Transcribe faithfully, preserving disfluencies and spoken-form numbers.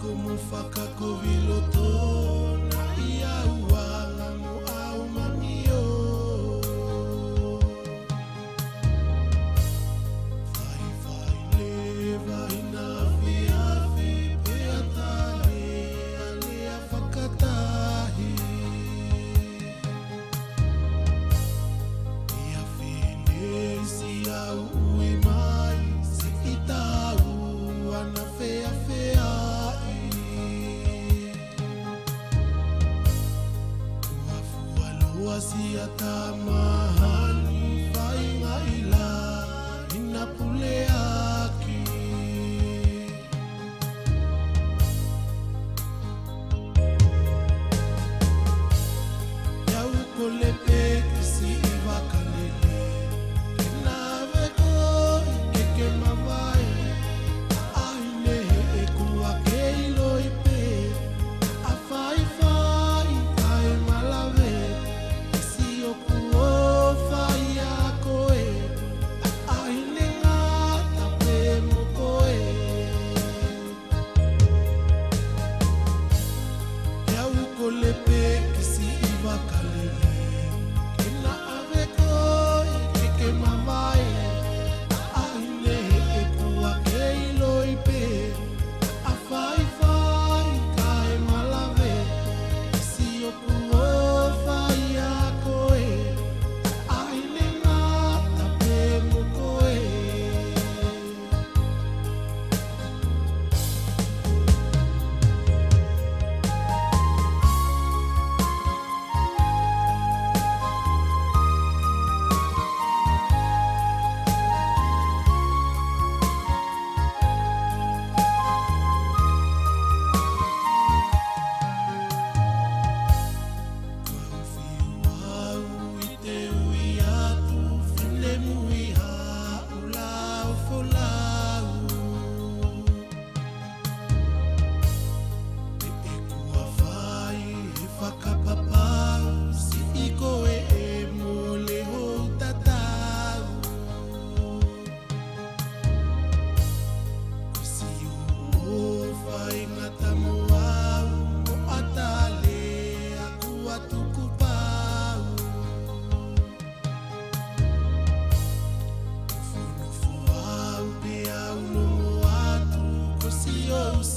como faca coviloto na ia uanga mo au mamio. Vai vai leva ina via vi peatale ale a fakatahi. Ia finesi au ui mai si itau ana fea fea. Sia tamahani fai ngaila ina pule aki. Yau kole peke si iwa kalele ina veko keke mawai aine e kua keilo ipe afai fai kai malave. Oh,